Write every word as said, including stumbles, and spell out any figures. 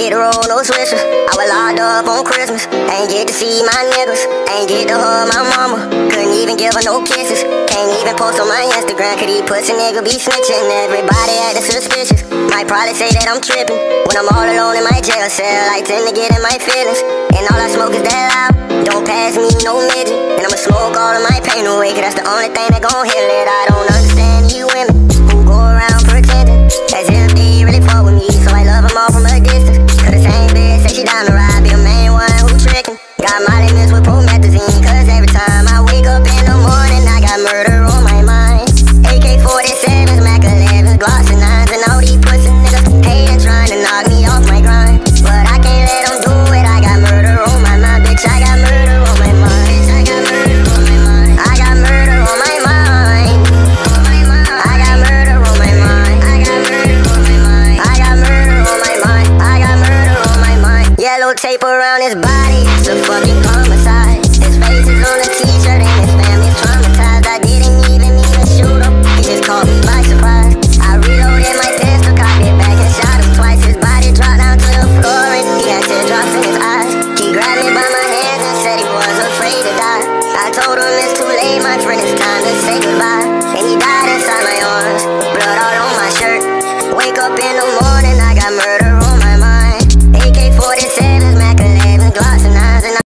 get to roll no switches. I was locked up on Christmas. Ain't get to see my niggas. Ain't get to hug my mama. Couldn't even give her no kisses. Can't even post on my Instagram, cause these pussy nigga be snitching. Everybody acting suspicious. Might probably say that I'm tripping when I'm all alone in my jail cell. I tend to get in my feelings, and all I smoke is that loud. Don't pass me no midget, and I'ma smoke all of my pain away, cause that's the only thing that gon' heal it. I don't understand you women who go around pretending as if they really fuck with me, so I love them all from a distance. Cause the same bitch say she down to ride, be a main one who trickin'. Got my limits with promethazine, cause every time I wake up in the morning I got murder on my mind. A K forty-sevens, Mac elevens, Glocks and nines, and all these pussy niggas hatin', trying to knock me off my grind, but I can't let them do it. I got murder on my mind, bitch, I got murder on my mind. Bitch, I got murder on my mind. I got murder on my mind. I got murder on my mind. I got murder on my mind. I got murder on my mind. I got murder on my mind. Yellow tape around his body, it's a fucking homicide. His face is on a t-shirt and his family's traumatized. I didn't even mean to shoot him, he just caught me by surprise. I reloaded my pistol, cocked it back and shot him twice. His body dropped down to the floor and he had teardrops in his eyes. He grabbed me by my hands and said he was afraid to die. I told him it's too late, my friend, it's time to say goodbye.